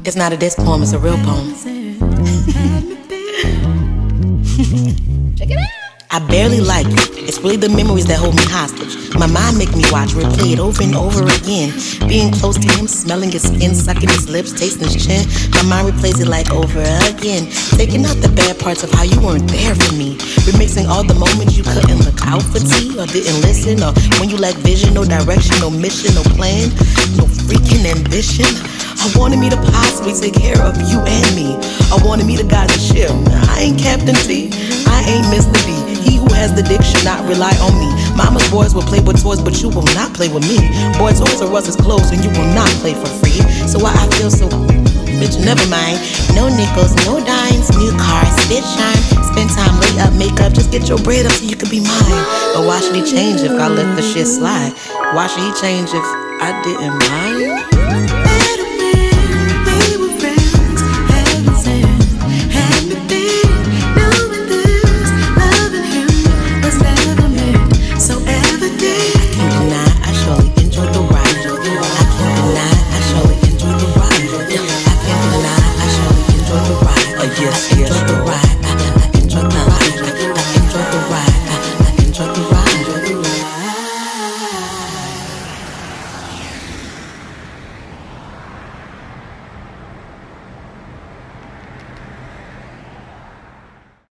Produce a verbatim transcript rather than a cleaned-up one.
It's not a diss poem, it's a real poem. Check it out. I barely like you. It's really the memories that hold me hostage. My mind make me watch, replay it over and over again. Being close to him, smelling his skin, sucking his lips, tasting his chin. My mind replays it like over again. Taking out the bad parts of how you weren't there for me. Remixing all the moments you couldn't look out for tea, or didn't listen, or when you lacked vision, no direction, no mission, no plan, no freaking ambition. I wanted me to possibly take care of you and me. I wanted me to guide the ship. I ain't Captain T, I ain't Mister B. He who has the dick should not rely on me. Mama's boys will play with toys, but you will not play with me. Boy, Toys R Us is closed and you will not play for free. So why I feel so, bitch, never mind. No nickels, no dimes, new cars, bitch shine. Spend time, lay up, makeup, just get your bread up so you can be mine. But why should he change if I let the shit slide? Why should he change if I didn't mind?